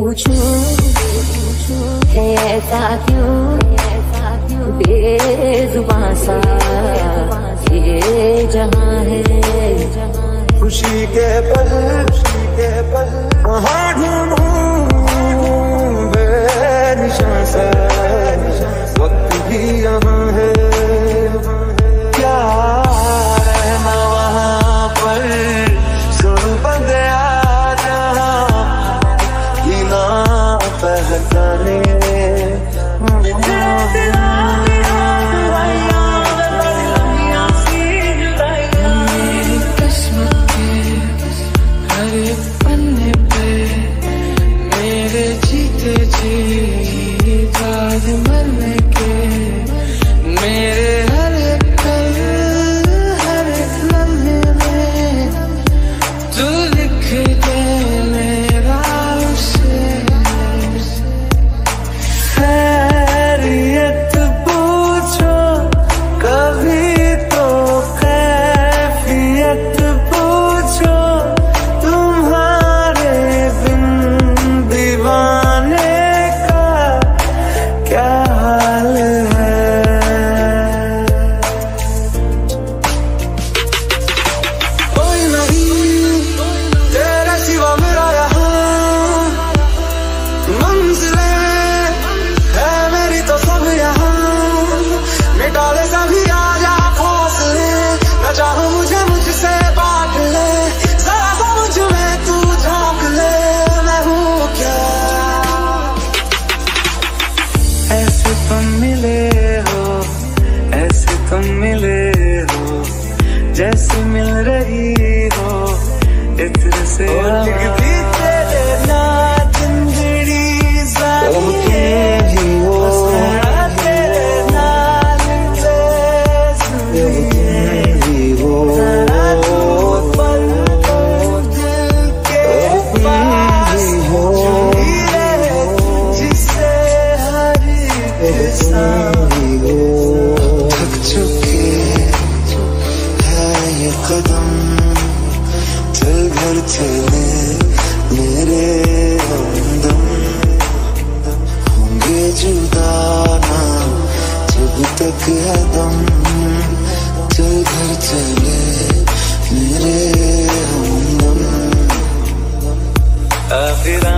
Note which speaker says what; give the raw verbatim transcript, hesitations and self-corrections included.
Speaker 1: पूछूं है ऐसा क्यों, बेजुबां सा ये जहां है।
Speaker 2: खुशी के पल, खुशी के पल कहाँ ढूंढूं बेनिशान सा, वक्त भी यहाँ है। क्या रहना वहाँ पर, सुन बंदया जहाँ की ना पहचाने।
Speaker 3: मरने के मेरे हर पल, हर लम्हे में तू लिख दे मेरा उसे। खैरियत पूछो कभी तो कैफियत पूछो, तुम्हारे बिन दीवाने क्या हाल है। कोई नहीं तेरे सिवा मेरा यहाँ, मंजिलें है मेरी तो सब यहाँ। मिटा ले सभी आजा फासले, न चाहो मुझे मुझसे बांट ले। जरा सा मुझ में तू झांक ले, मैं हूँ क्या। ऐसे तुम मिले हो, ऐसे तुम मिले हो, जैसे मिल रही हो इत्र से। लिखती तेरे ना जिंदड़ी जानिए, बस मेरा तेरे नाल जिंदगी हो। जरा तू पल दिल के पास जुड़ी रहे, जिसे थक चुके है ये कदम, चल घर चले मेरे हमदम। होंगे जुदा ना जब तक है दम, चल घर चले मेरे हमदम। आखिर